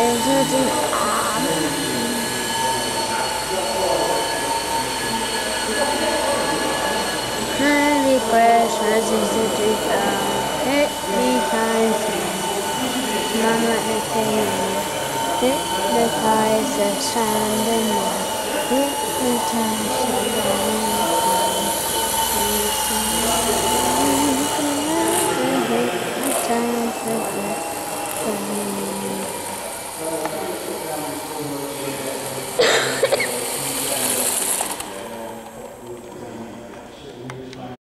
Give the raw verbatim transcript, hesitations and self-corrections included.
is an arm. Highly precious is the different. Hit me times. Mama is saying, hypnotize the sand and hit me times.